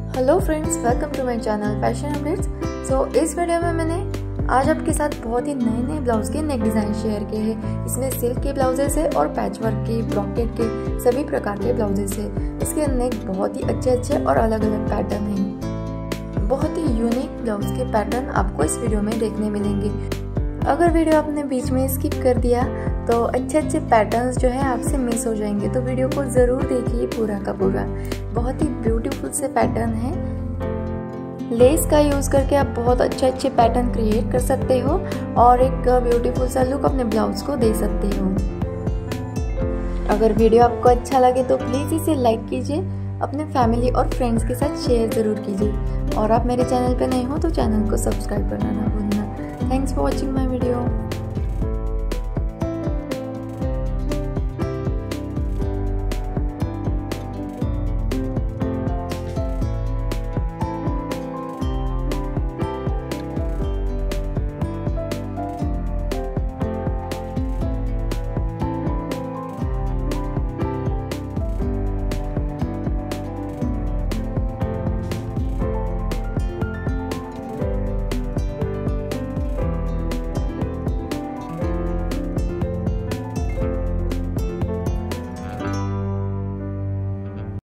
Hello friends, welcome to my channel fashion updates. इस video में मैंने आज आपके साथ बहुत ही नए नए ब्लाउज के नेक डिज़ाइन शेयर किए हैं। इसमें सिल्क के ब्लाउजेस है और पैचवर्क के, ब्रॉकेट के सभी प्रकार के ब्लाउजेस है। इसके नेक बहुत ही अच्छे और अलग अलग पैटर्न हैं। बहुत ही यूनिक ब्लाउज के पैटर्न आपको इस वीडियो में देखने मिलेंगे। अगर वीडियो आपने बीच में स्किप कर दिया तो अच्छे पैटर्न्स जो है आपसे मिस हो जाएंगे, तो वीडियो को ज़रूर देखिए पूरा का पूरा। बहुत ही ब्यूटीफुल से पैटर्न है। लेस का यूज़ करके आप बहुत अच्छे पैटर्न क्रिएट कर सकते हो और एक ब्यूटीफुल सा लुक अपने ब्लाउज को दे सकते हो। अगर वीडियो आपको अच्छा लगे तो प्लीज़ इसे लाइक कीजिए, अपने फैमिली और फ्रेंड्स के साथ शेयर ज़रूर कीजिए और आप मेरे चैनल पर नए हो तो चैनल को सब्सक्राइब करना ना भूलना। Thanks for watching my video.